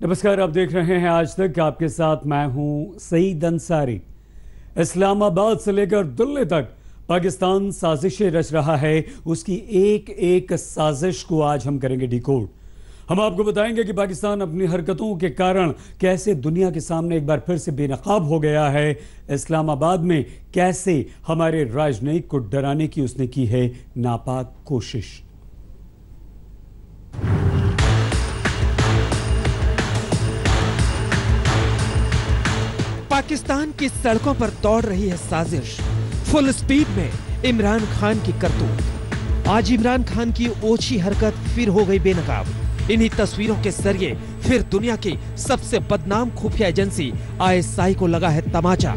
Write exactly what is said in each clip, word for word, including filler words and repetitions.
नमस्कार, आप देख रहे हैं आज तक। आपके साथ मैं हूं सईद अंसारी। इस्लामाबाद से लेकर दिल्ली तक पाकिस्तान साजिशें रच रहा है। उसकी एक एक साजिश को आज हम करेंगे डिकोड। हम आपको बताएंगे कि पाकिस्तान अपनी हरकतों के कारण कैसे दुनिया के सामने एक बार फिर से बेनकाब हो गया है। इस्लामाबाद में कैसे हमारे राजनयिक को डराने की उसने की है नापाक कोशिश। पाकिस्तान की सड़कों पर दौड़ रही है साजिश। फुल स्पीड में इमरान खान की करतूत। आज इमरान खान की ओछी हरकत फिर हो गई बेनकाब। इन्हीं तस्वीरों के जरिए फिर दुनिया की सबसे बदनाम खुफिया एजेंसी आई एस आई को लगा है तमाचा।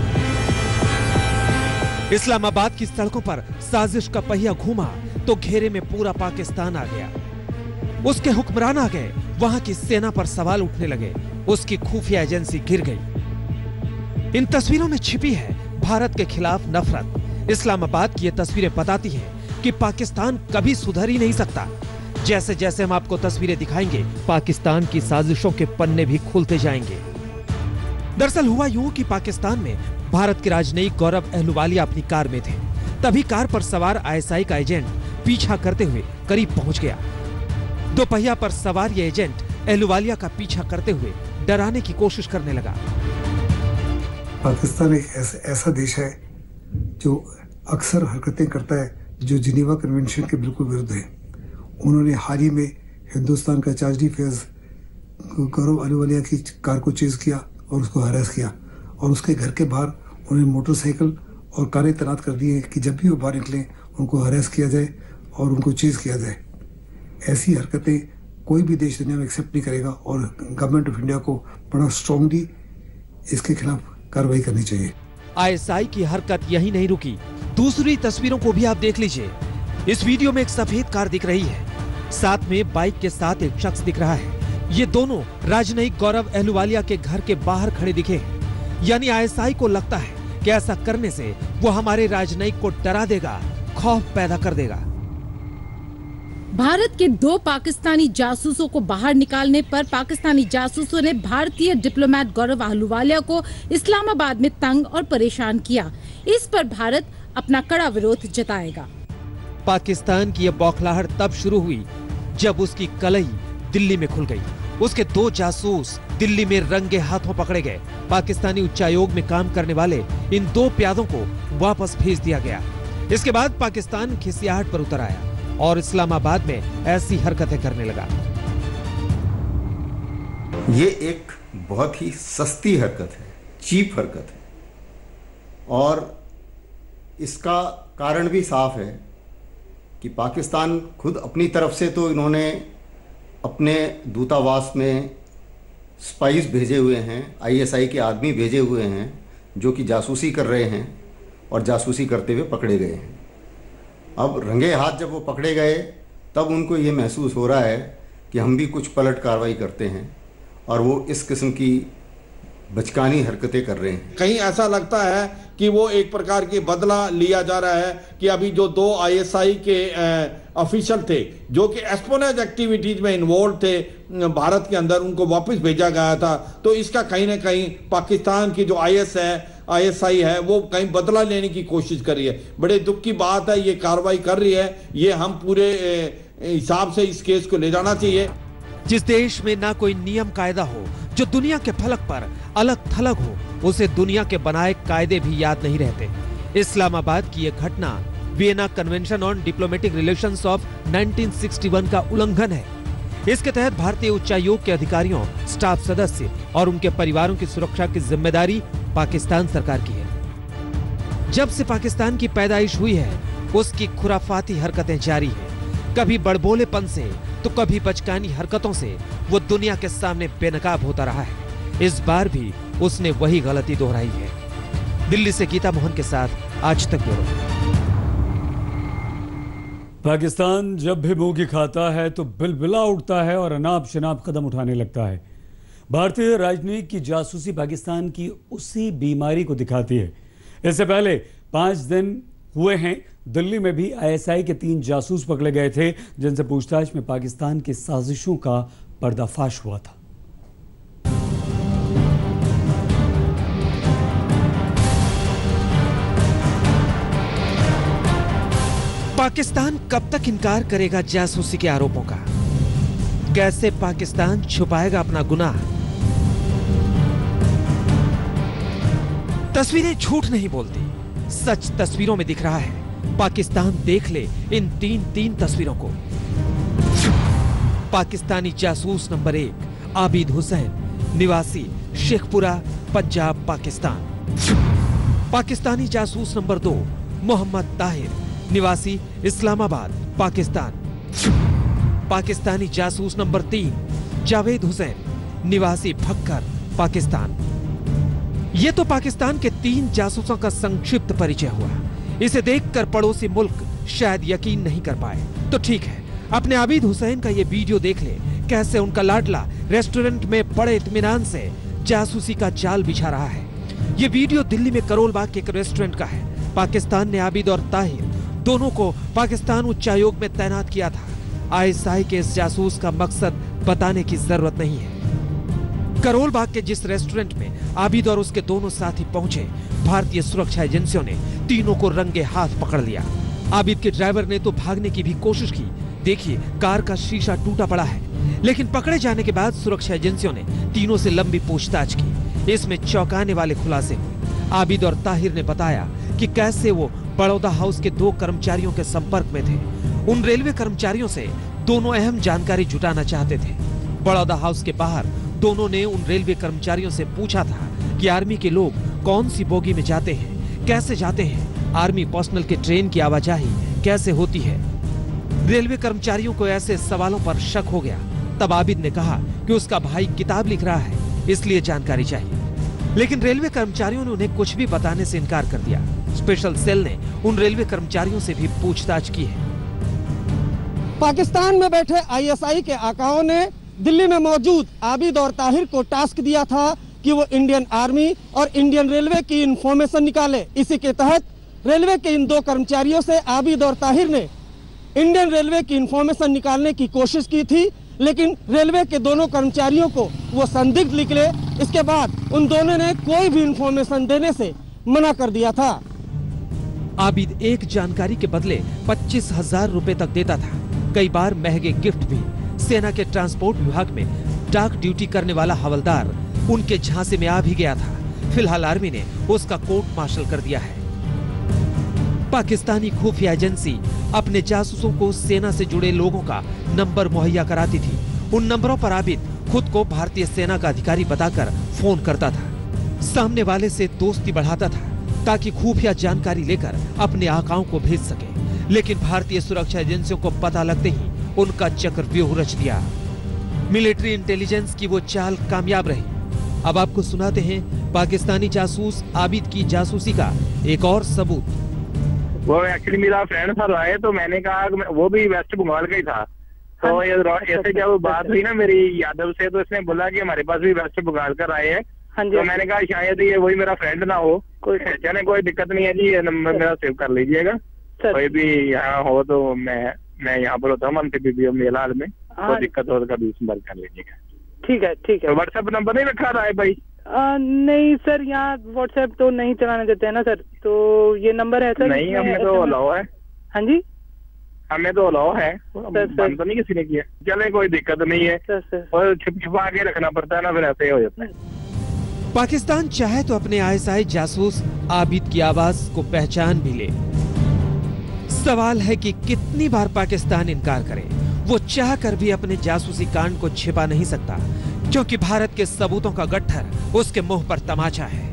इस्लामाबाद की सड़कों पर साजिश का पहिया घूमा तो घेरे में पूरा पाकिस्तान आ गया। उसके हुक्मरान आ गए, वहां की सेना पर सवाल उठने लगे। उसकी खुफिया एजेंसी गिर गई। इन तस्वीरों में छिपी है भारत के खिलाफ नफरत। इस्लामाबाद की ये तस्वीरें बताती हैं कि पाकिस्तान कभी सुधर ही नहीं सकता। जैसे जैसे हम आपको तस्वीरें दिखाएंगे, पाकिस्तान की साजिशों के पन्ने भी खुलते जाएंगे। दरअसल हुआ यूं कि पाकिस्तान में भारत के राजनयिक गौरव अहलुवालिया अपनी कार में थे। तभी कार पर सवार आई एस आई का एजेंट पीछा करते हुए करीब पहुंच गया। दोपहिया पर सवार ये एजेंट अहलुवालिया का पीछा करते हुए डराने की कोशिश करने लगा। पाकिस्तान एक ऐसा, ऐसा देश है जो अक्सर हरकतें करता है जो जिनेवा कन्वेंशन के बिल्कुल विरुद्ध है। उन्होंने हाल ही में हिंदुस्तान का चार्जी फेज गौरव अहलुवालिया की कार को चेज किया और उसको हरास किया, और उसके घर के बाहर उन्हें मोटरसाइकिल और कारें तैनात कर दी हैं कि जब भी वो बाहर निकलें उनको हरास किया जाए और उनको चेज किया जाए। ऐसी हरकतें कोई भी देश दुनिया में एक्सेप्ट नहीं करेगा और गवर्नमेंट ऑफ इंडिया को बड़ा स्ट्रांगली इसके खिलाफ कार्रवाई करनी चाहिए। आई एस आई की हरकत यही नहीं रुकी, दूसरी तस्वीरों को भी आप देख लीजिए। इस वीडियो में एक सफेद कार दिख रही है, साथ में बाइक के साथ एक शख्स दिख रहा है। ये दोनों राजनयिक गौरव अहलुवालिया के घर के बाहर खड़े दिखे हैं। यानी आई एस आई को लगता है कि ऐसा करने से वो हमारे राजनयिक को डरा देगा, खौफ पैदा कर देगा। भारत के दो पाकिस्तानी जासूसों को बाहर निकालने पर पाकिस्तानी जासूसों ने भारतीय डिप्लोमेट गौरव अहलुवालिया को इस्लामाबाद में तंग और परेशान किया। इस पर भारत अपना कड़ा विरोध जताएगा। पाकिस्तान की यह बौखलाहट तब शुरू हुई जब उसकी कलई दिल्ली में खुल गई। उसके दो जासूस दिल्ली में रंगे हाथों पकड़े गए। पाकिस्तानी उच्चायोग में काम करने वाले इन दो प्यादों को वापस भेज दिया गया। इसके बाद पाकिस्तान खिसियाहट पर उतर आया और इस्लामाबाद में ऐसी हरकतें करने लगा। ये एक बहुत ही सस्ती हरकत है, चीप हरकत है, और इसका कारण भी साफ है कि पाकिस्तान खुद अपनी तरफ से तो इन्होंने अपने दूतावास में स्पाइस भेजे हुए हैं, आई एस आई के आदमी भेजे हुए हैं जो कि जासूसी कर रहे हैं और जासूसी करते हुए पकड़े गए हैं। अब रंगे हाथ जब वो पकड़े गए तब उनको ये महसूस हो रहा है कि हम भी कुछ पलट कार्रवाई करते हैं, और वो इस किस्म की बचकानी हरकतें कर रहे हैं। कहीं ऐसा लगता है कि वो एक प्रकार की बदला लिया जा रहा है कि अभी जो दो आई एस आई के ऑफिशियल थे जो कि एस्पोनेज एक्टिविटीज में इन्वॉल्व थे भारत के अंदर, उनको वापस भेजा गया था। तो इसका कहीं ना कहीं पाकिस्तान की जो आई एस है आई एस आई है वो कहीं बदला लेने की कोशिश कर रही है। बड़े दुख की बात है, ये कार्रवाई कर रही है। ये हम पूरे हिसाब से इस केस को ले जाना चाहिए। जिस देश में ना कोई नियम कायदा हो, जो दुनिया के फलक पर अलग थलग हो, उसे दुनिया के बनाए कायदे भी याद नहीं रहते। इस्लामाबाद की यह घटना Vienna convention on diplomatic relations of nineteen sixty one का उल्लंघन है। इसके तहत भारतीय उच्चायोग के अधिकारियों, स्टाफ सदस्य और उनके परिवारों की सुरक्षा की जिम्मेदारी पाकिस्तान सरकार की है। जब से पाकिस्तान की पैदाइश हुई है, उसकी खुराफाती हरकतें जारी हैं। कभी बड़बोलेपन से तो कभी बचकानी हरकतों से वो दुनिया के सामने बेनकाब होता रहा है। इस बार भी उसने वही गलती दोहराई है। दिल्ली से गीता मोहन के साथ आज तक ब्यूरो। पाकिस्तान जब भी मुंह की खाता है तो बिलबिला उठता है और अनाप शनाप कदम उठाने लगता है। भारतीय राजनीति की जासूसी पाकिस्तान की उसी बीमारी को दिखाती है। इससे पहले पांच दिन हुए हैं, दिल्ली में भी आई एस आई के तीन जासूस पकड़े गए थे जिनसे पूछताछ में पाकिस्तान की साजिशों का पर्दाफाश हुआ था। पाकिस्तान कब तक इनकार करेगा जासूसी के आरोपों का? कैसे पाकिस्तान छुपाएगा अपना गुनाह? तस्वीरें झूठ नहीं बोलती, सच तस्वीरों में दिख रहा है। पाकिस्तान देख ले इन तीन तीन तस्वीरों को। पाकिस्तानी जासूस नंबर एक आबिद हुसैन, निवासी शेखपुरा, पंजाब, पाकिस्तान। पाकिस्तानी जासूस नंबर दो मोहम्मद ताहिर, निवासी इस्लामाबाद, पाकिस्तान। पाकिस्तानी जासूस नंबर तीन जावेद हुसैन, निवासी भक्कर, पाकिस्तान। यह तो पाकिस्तान के तीन जासूसों का संक्षिप्त परिचय हुआ। इसे देखकर पड़ोसी मुल्क शायद यकीन नहीं कर पाए, तो ठीक है, अपने आबिद हुसैन का यह वीडियो देख ले, कैसे उनका लाडला रेस्टोरेंट में बड़े इत्मीनान से जासूसी का जाल बिछा रहा है। यह वीडियो दिल्ली में करोल बाग के एक रेस्टोरेंट का है। पाकिस्तान ने आबिद और ताहिर दोनों को पाकिस्तान उच्चायोग में तैनात किया था। आईएसआई के इस जासूस का मकसद बताने की जरूरत नहीं है। करोल बाग के जिस रेस्टोरेंट में आबिद और उसके दोनों साथी पहुंचे, भारतीय सुरक्षा एजेंसियों ने तीनों को रंगे हाथ पकड़ लिया। आबिद के ड्राइवर ने तो भागने की भी कोशिश की। देखिए, कार का शीशा टूटा पड़ा है। लेकिन पकड़े जाने के बाद सुरक्षा एजेंसियों ने तीनों से लंबी पूछताछ की। इसमें चौंकाने वाले खुलासे हुए। आबिद और ताहिर ने बताया कि कैसे वो बड़ौदा हाउस के दो कर्मचारियों के संपर्क में थे। उन रेलवे कर्मचारियों से दोनों अहम जानकारी जुटाना चाहते थे। बड़ौदा हाउस के बाहर दोनों ने उन रेलवे कर्मचारियों से पूछा था कि आर्मी के लोग कौन सी बोगी में जाते हैं, कैसे जाते हैं, आर्मी पर्सनल के ट्रेन की आवाजाही कैसे होती है। रेलवे कर्मचारियों को ऐसे सवालों पर शक हो गया। तब आबिद ने कहा कि उसका भाई किताब लिख रहा है, इसलिए जानकारी चाहिए। लेकिन रेलवे कर्मचारियों ने उन्हें कुछ भी बताने से इनकार कर दिया। स्पेशल सेल ने उन रेलवे कर्मचारियों से भी पूछताछ की है। पाकिस्तान में बैठे आईएसआई के आकाओं ने दिल्ली में मौजूद आबिद और ताहिर को टास्क दिया था कि वो इंडियन आर्मी और इंडियन रेलवे की इंफॉर्मेशन निकाले। इसी के तहत रेलवे के इन दो कर्मचारियों से आबिद और ताहिर ने इंडियन रेलवे की इंफॉर्मेशन निकालने की कोशिश की थी, लेकिन रेलवे के दोनों कर्मचारियों को वो संदिग्ध निकले। इसके बाद उन दोनों ने कोई भी इंफॉर्मेशन देने से मना कर दिया था। आबिद एक जानकारी के बदले पच्चीस हजार रुपए तक देता था। कई बार महंगे गिफ्ट भी। सेना के ट्रांसपोर्ट विभाग में डाक ड्यूटी करने वाला हवलदार उनके झांसे में आ भी गया था। फिलहाल आर्मी ने उसका कोर्ट मार्शल कर दिया है। पाकिस्तानी खुफिया एजेंसी अपने जासूसों को सेना से जुड़े लोगों का नंबर मुहैया कराती थी। उन नंबरों पर आबिद खुद को भारतीय सेना का अधिकारी बताकर फोन करता था। सामने वाले से दोस्ती बढ़ाता था ताकि खुफिया जानकारी लेकर अपने आकाओं को भेज सके। लेकिन भारतीय सुरक्षा एजेंसियों को पता लगते ही उनका चक्रव्यूह रच दिया। मिलिट्री इंटेलिजेंस की वो चाल कामयाब रही। अब आपको सुनाते हैं पाकिस्तानी जासूस आबिद की जासूसी का एक और सबूत। वो एक्चुअली मेरा फ्रेंड था राय, तो मैंने कहा वो भी वेस्ट बंगाल का ही था। तो ऐसे जब बात हुई ना मेरी यादव से, तो इसने बोला कि हमारे पास भी वेस्ट बंगाल का राय है। तो मैंने कहा शायद ये वही मेरा फ्रेंड ना हो। कोई चले कोई दिक्कत नहीं है जी, ये नंबर मेरा सेव कर लीजिएगा। कोई भी यहाँ हो तो मैं मैं यहाँ पर होता हूँ मंत्री मेलाल में, कोई दिक्कत हो तो कभी संपर्क कर लीजिएगा। ठीक है ठीक है। व्हाट्सएप नंबर नहीं रखा राय भाई? आ, नहीं सर, यहाँ व्हाट्सएप तो नहीं चलाने देते हैं ना सर, तो ये नंबर है सर? नहीं, हमें तो अलाउ है। हाँ जी, हमें तो अलाउ है, बंद तो नहीं किसी ने किया। चले कोई दिक्कत नहीं है, और छिप छिपा के रखना पड़ता है ना, फिर ऐसे हो जाता है। पाकिस्तान चाहे तो अपने आईएसआई जासूस आबिद की आवाज को पहचान भी ले। सवाल है कि कितनी बार पाकिस्तान इनकार करे। वो चाह कर भी अपने जासूसी कांड को छिपा नहीं सकता, क्योंकि भारत के सबूतों का गट्ठर उसके मुंह पर तमाचा है।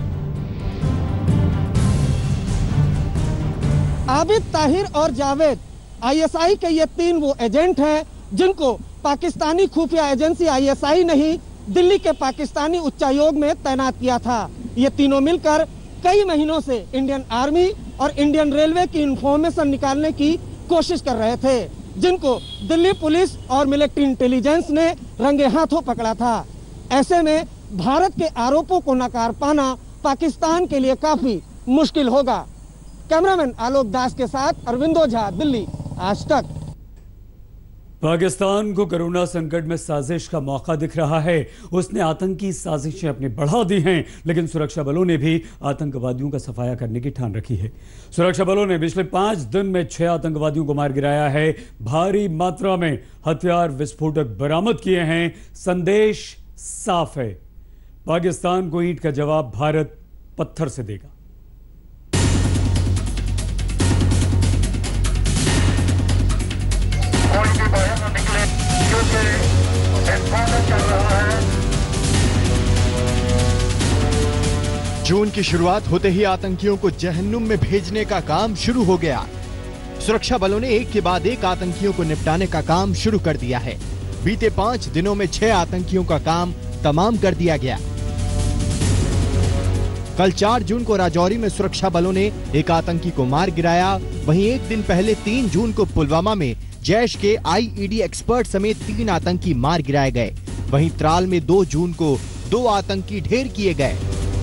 आबिद, ताहिर और जावेद आईएसआई के ये तीन वो एजेंट हैं जिनको पाकिस्तानी खुफिया एजेंसी आईएसआई ने ही दिल्ली के पाकिस्तानी उच्चायोग में तैनात किया था। ये तीनों मिलकर कई महीनों से इंडियन आर्मी और इंडियन रेलवे की इंफॉर्मेशन निकालने की कोशिश कर रहे थे, जिनको दिल्ली पुलिस और मिलिट्री इंटेलिजेंस ने रंगे हाथों पकड़ा था। ऐसे में भारत के आरोपों को नकार पाना पाकिस्तान के लिए काफी मुश्किल होगा। कैमरामैन आलोक दास के साथ अरविंदो झा, दिल्ली, आज तक। पाकिस्तान को कोरोना संकट में साजिश का मौका दिख रहा है। उसने आतंकी साजिशें अपनी बढ़ा दी हैं, लेकिन सुरक्षा बलों ने भी आतंकवादियों का सफाया करने की ठान रखी है। सुरक्षा बलों ने पिछले पांच दिन में छह आतंकवादियों को मार गिराया है। भारी मात्रा में हथियार विस्फोटक बरामद किए हैं। संदेश साफ है, पाकिस्तान को ईंट का जवाब भारत पत्थर से देगा। जून की शुरुआत होते ही आतंकियों को जहन्नुम में भेजने का काम शुरू हो गया। सुरक्षा बलों ने एक के बाद एक आतंकियों को निपटाने का काम शुरू कर दिया है। बीते पांच दिनों में छह आतंकियों का काम तमाम कर दिया गया। कल चार जून को राजौरी में सुरक्षा बलों ने एक आतंकी को मार गिराया। वहीं एक दिन पहले तीन जून को पुलवामा में जैश के आई ई डी एक्सपर्ट समेत तीन आतंकी मार गिराए गए। वहीं त्राल में दो जून को दो आतंकी ढेर किए गए।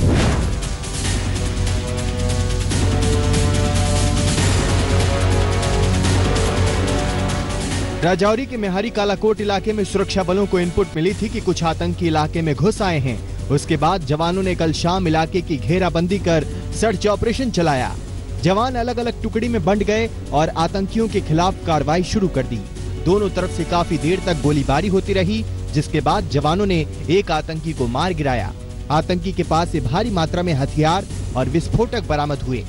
राजौरी के मेहारी कालाकोट इलाके में सुरक्षा बलों को इनपुट मिली थी कि कुछ आतंकी इलाके में घुस आए हैं। उसके बाद जवानों ने कल शाम इलाके की घेराबंदी कर सर्च ऑपरेशन चलाया। जवान अलग अलग टुकड़ी में बंट गए और आतंकियों के खिलाफ कार्रवाई शुरू कर दी। दोनों तरफ से काफी देर तक गोलीबारी होती रही, जिसके बाद जवानों ने एक आतंकी को मार गिराया। आतंकी के पास से भारी मात्रा में हथियार और विस्फोटक बरामद हुए।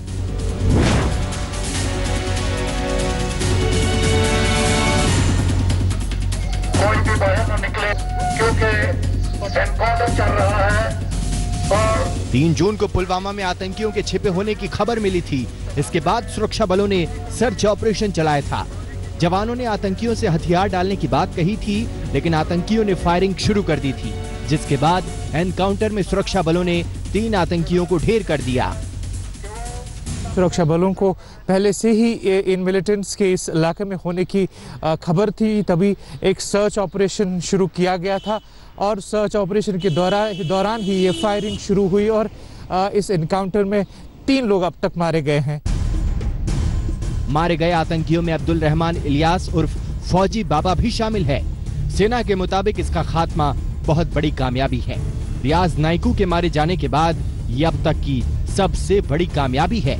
कोई भी बाहर न निकले क्योंकि एनकाउंटर चल रहा है। और तीन जून को पुलवामा में आतंकियों के छिपे होने की खबर मिली थी। इसके बाद सुरक्षा बलों ने सर्च ऑपरेशन चलाया था। जवानों ने आतंकियों से हथियार डालने की बात कही थी, लेकिन आतंकियों ने फायरिंग शुरू कर दी थी, जिसके बाद एनकाउंटर में सुरक्षा बलों ने तीन आतंकियों को ढेर कर दिया। सुरक्षा बलों को पहले से ही इन मिलिटेंट्स के इस इलाके में होने की खबर थी, तभी एक सर्च ऑपरेशन शुरू किया गया था और सर्च ऑपरेशन के दौरान दौरान ही ये फायरिंग शुरू हुई और इस एनकाउंटर में तीन लोग अब तक मारे गए हैं। मारे गए आतंकियों में अब्दुल रहमान इलियास उर्फ फौजी बाबा भी शामिल है। सेना के मुताबिक इसका खात्मा बहुत बड़ी कामयाबी है। रियाज नाइकू के मारे जाने के बाद ये अब तक की सबसे बड़ी कामयाबी है।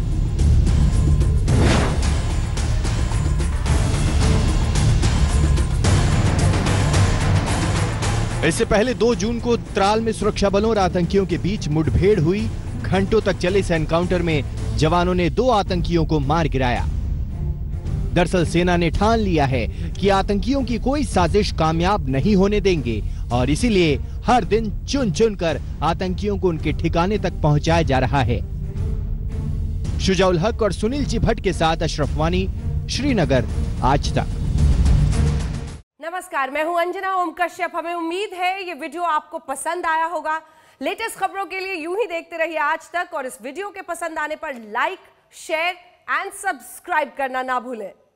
इससे पहले दो जून को त्राल में सुरक्षा बलों और आतंकियों के बीच मुठभेड़ हुई। घंटों तक चले इस एनकाउंटर में जवानों ने दो आतंकियों को मार गिराया। दरअसल सेना ने ठान लिया है कि आतंकियों की कोई साजिश कामयाब नहीं होने देंगे और इसीलिए हर दिन चुन चुन कर आतंकियों को उनके ठिकाने तक पहुंचाया जा रहा है। शुजाउल हक और सुनील जी भट्ट के साथ अशरफ वानी, श्रीनगर, आज तक। नमस्कार, मैं हूं अंजना ओम कश्यप। हमें उम्मीद है ये वीडियो आपको पसंद आया होगा। लेटेस्ट खबरों के लिए यूं ही देखते रहिए आज तक और इस वीडियो के पसंद आने पर लाइक, शेयर एंड सब्सक्राइब करना ना भूलें।